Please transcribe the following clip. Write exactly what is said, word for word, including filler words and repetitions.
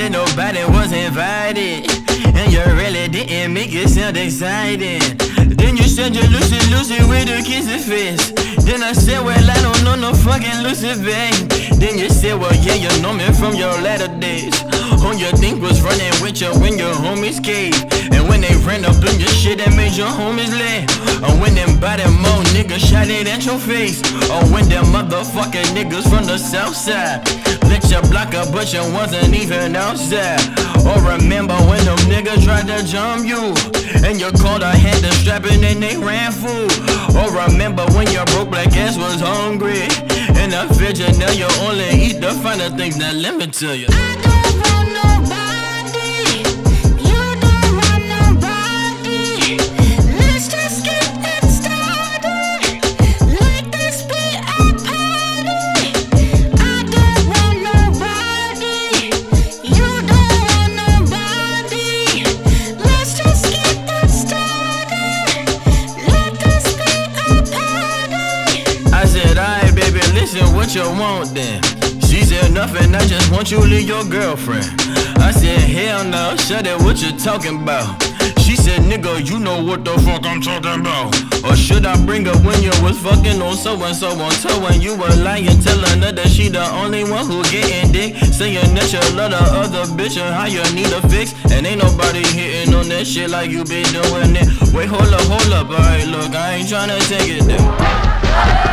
said nobody was invited, and you really didn't make it sound exciting. Then you said you're Lucy Lucy with a kissy face. Then I said, well, I don't know no fucking Lucy, babe. Then you said, well, yeah, you know me from your latter days. Who you think was running with you when your homies cave? And when they ran up in your shit and made your homies lay. Or when them body mo niggas shot it at your face. Or when them motherfucking niggas from the south side lit your block up but you wasn't even outside. Or remember when them niggas tried to jump you and you called a hand to strapping and they ran fool. Or remember when your broke black ass was hungry and I fed you, now you only eat the finer things. Now let me tell you, I don't want nobody, you don't want nobody. Let's just get it started, let this be a party. I don't want nobody, you don't want nobody. Let's just get it started, let this be a party. I said, alright baby, listen what you want then. She said nothing, I just want you to leave your girlfriend. I said hell no, shut it, what you talking about? She said nigga, you know what the fuck I'm talking about. Or should I bring up when you was fucking on so and so on tour when you were lying, telling her that she the only one who getting dick, saying that you love the other bitch and how you need a fix, and ain't nobody hitting on that shit like you been doing it. Wait, hold up, hold up, alright look, I ain't tryna take it there.